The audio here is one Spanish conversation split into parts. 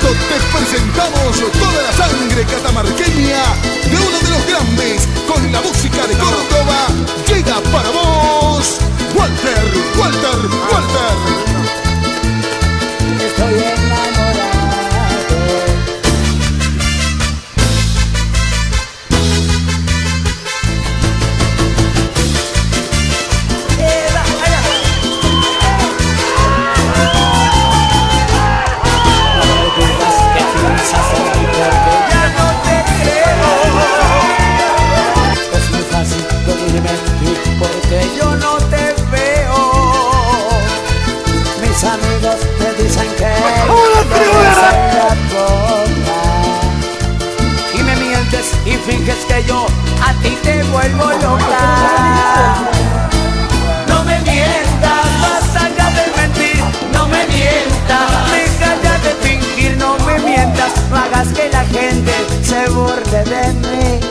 te presentamos toda la sangre catamarqueña de uno de los grandes con la música de Córdoba. Llega para vos, Walter. Estoy enamorado. Porque yo no te veo. Mis amigos te dicen que no la boca y me mientes y finges que yo a ti te vuelvo loca. No me mientas, basta ya de mentir. No me mientas, deja ya de fingir. No me mientas, no hagas que la gente se burle de mí.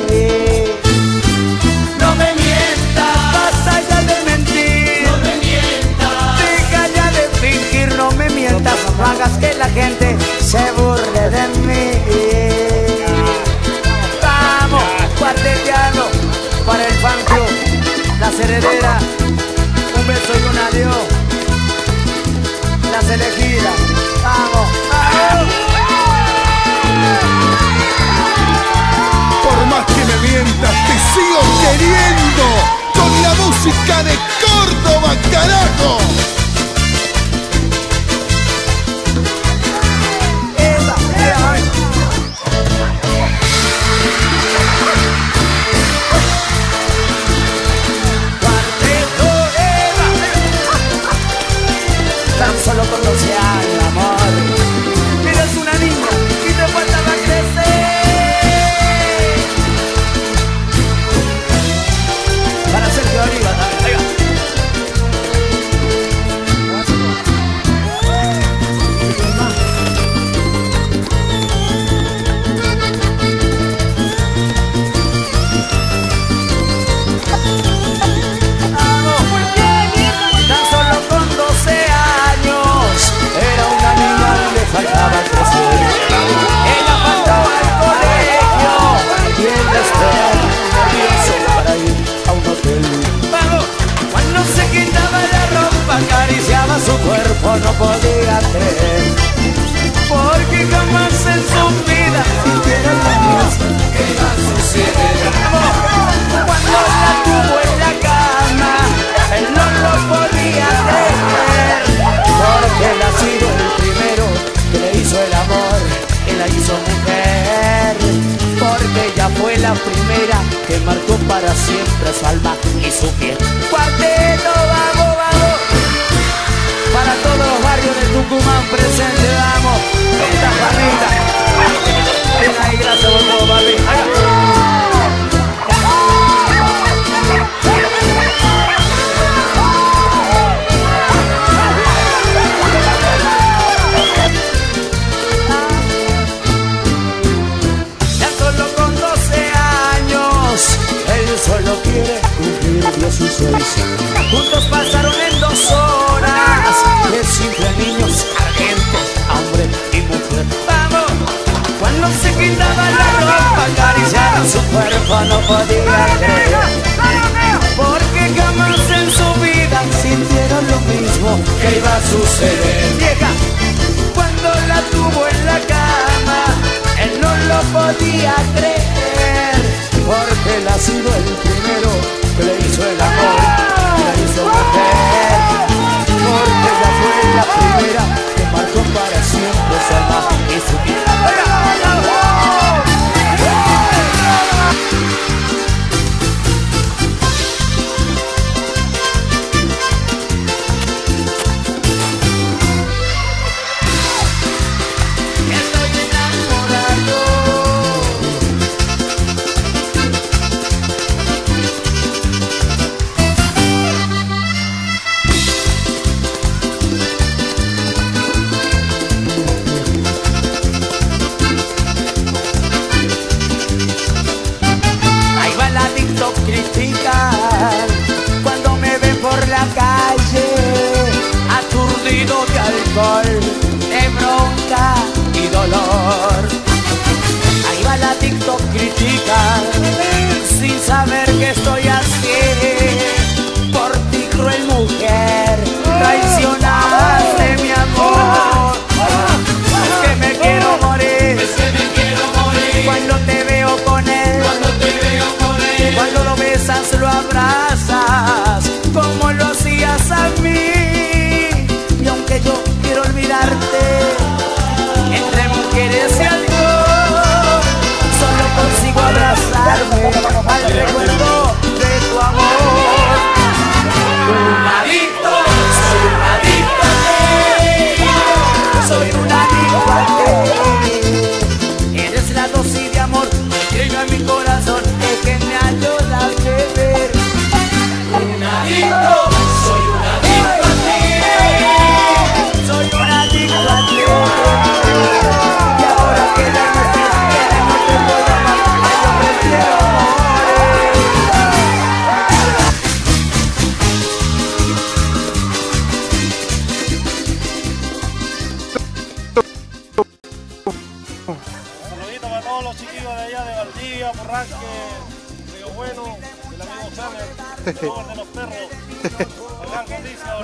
No me mientas, basta ya de mentir. No me mientas, deja ya de fingir. No me mientas, no hagas que la gente se burle de mí. Vamos, cuarteteando para el fan club, Las Herederas. Un beso y un adiós. Las Elegidas. Vamos, vamos. Por más que me mientas, te sigo queriendo con la música de Córdoba, carajo. Tan solo con 12 años, amor. Eres una niña y te faltaba crecer. Para Sergio Oliva también, tan solo con 12 años era una niña y le faltaba crecer. Ella faltaba al colegio y él la esperaba nervioso para ir a un hotel. Vamos, cuando se quitaba la ropa acariciaba su cuerpo, no podía creer, porque jamás en su vida sintiera lo mismo que iba a suceder. Vamos, cuando la tuvo en la cama, él no lo podía creer, porque él ha sido el primero que le hizo el amor, que la hizo mujer, porque ella fue la primera que marcó para siempre su alma y su piel. Cuarteto, vamos, vamos, para todos los barrios de Tucumán presente, vamos, esta familia. Bien ahí, gracias por todo, papi. Solo quiere cumplir 16. Juntos pasaron en 2 horas de simple niños ardientes, hombre y mujer. Vamos, cuando se quitaba la ropa acariciaba su cuerpo, no podía creer, porque jamás en su vida sintieron lo mismo que iba a suceder. Vieja, cuando la tuvo en la cama, él no lo podía creer, porque él ha sido el primero que le hizo el amor, que la hizo mujer, porque ella fue la primera que marcó para siempre su alma y su vida. Critican cuando me ven por la calle, aturdido de alcohol, de bronca y dolor. critican sin saber que estoy así. Por ti, cruel mujer, traicionaste mi amor. Es que me quiero morir, cuando te veo con él, cuando lo besas, lo abrazas, como lo hacías a mí. Y aunque yo quiero olvidarte, entre mujeres y alcohol, solo consigo abrazarme al recuerdo de tu amor. Un adicto, soy un adicto a ti, soy un adicto a ti. Eres la dosis de amor que llena mi corazón, es que me ayuda a beber. Un adicto, soy un adicto a ti, soy un adicto a ti. Y ahora que ya no estás, que no te puedo amar, yo prefiero Saludito para todos los chiquillos de allá de Valdivia, Porranque, Río Bueno, el amigo Samer, el de los perros, acá con Dixon.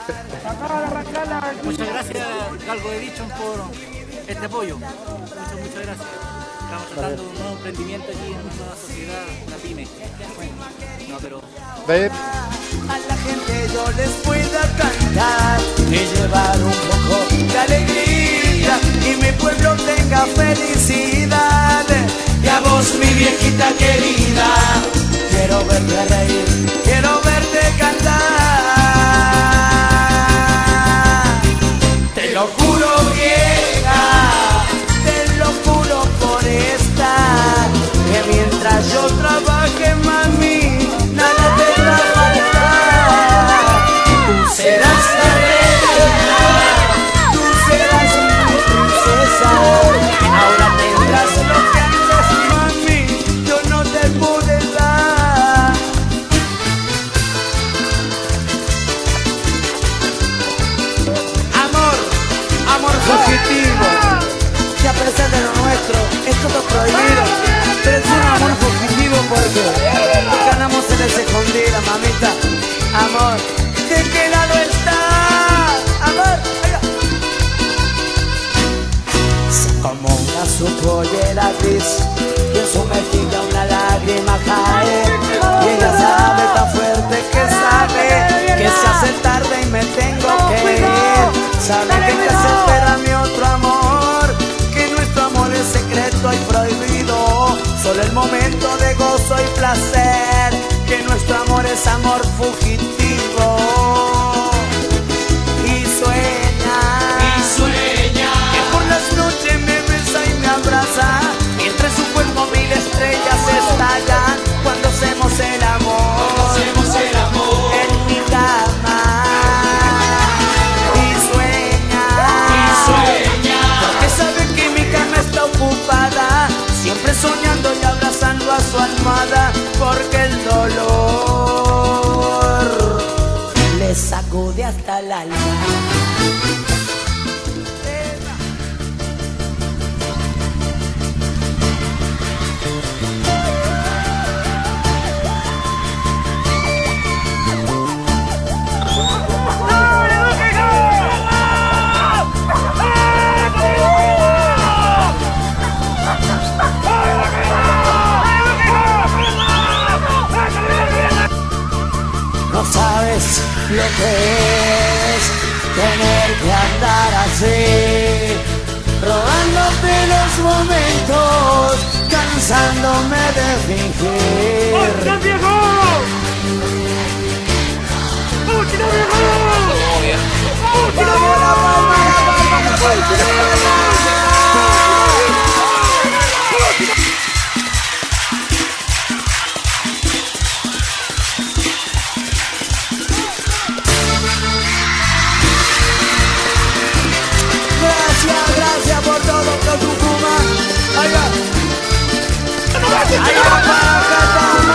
Muchas gracias, Galgo de Dichon, por este apoyo. Muchas gracias. Estamos tratando de un nuevo emprendimiento aquí en nuestra sociedad, una pyme. No, pero... a la gente yo les pueda cantar y llevar un poco de alegría y mi pueblo tenga felicidad. Y a vos, mi viejita querida, quiero verte reír, quiero verte cantar. Te lo juro, vieja, te lo juro por estar, que mientras yo trabaje, mami, nada te va a faltar. Tú serás la reina, tú serás mi princesa. Ahora tendrás lo que antes, mami, yo no te pude dar. Amor, amor fugitivo, que a pesar de lo nuestro es todo prohibido, pero es un amor fugitivo porque ganamos en el escondida, mamita. Amor, ¿de qué lado estás? Amor, venga. Se como una su pollera gris y en su mejilla una lágrima cae. Y ella sabe tan fuerte que sabe que se hace tarde y me tengo que ir. Sabe que te hace espera mi otro amor, que nuestro amor es secreto y prohibido, solo el momento de gozo y placer, que nuestro amor es amor fugitivo. Y sueña, que por las noches me besa y me abraza, y entre su cuerpo mil estrellas estallan cuando hacemos el amor, en mi cama. Y sueña, porque sabe que mi cama está ocupada, siempre soñando y abrazando a su almohada, porque el dolor le sacude hasta el alma. No sabes lo que es tener que andar así, robándote los momentos, cansándome de fingir. ¡Pucha, viejo! ¡Pucha, viejo! ¡Pucha, gracias por todo, Tucumán. Ahí va. Ahí va,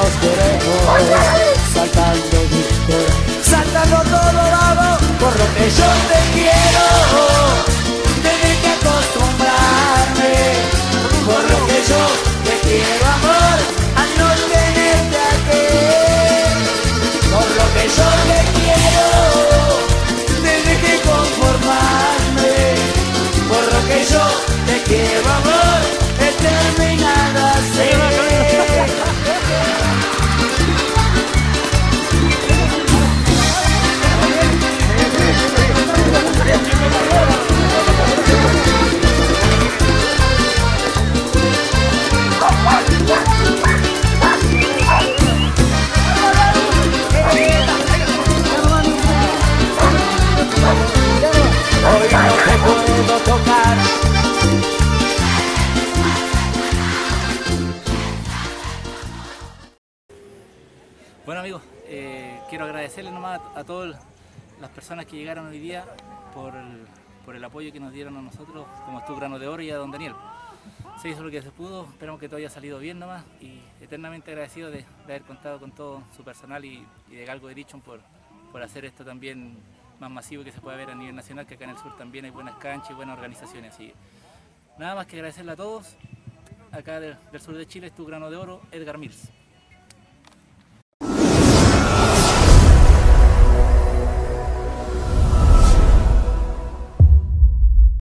los queremos, saltando disco, saltando todo vamos, por lo que yo te quiero, tenés que acostumbrarme, por lo que yo te quiero amor, a no tenerte aquí, por lo que yo te quiero, tenés que conformarme, por lo que yo te quiero amor, determinada ser. Hoy no te puedo tocar. Bueno amigos, quiero agradecerles nomás a todas las personas que llegaron hoy día por el apoyo que nos dieron a nosotros, como Tu Grano de Oro y a don Daniel. Se hizo lo que se pudo, esperamos que todo haya salido bien nomás y eternamente agradecido de haber contado con todo su personal y de Galgo de Dichon por hacer esto también más masivo que se pueda ver a nivel nacional, que acá en el sur también hay buenas canchas y buenas organizaciones. Así nada más que agradecerle a todos, acá del sur de Chile, Tu Grano de Oro, Edgar Mills.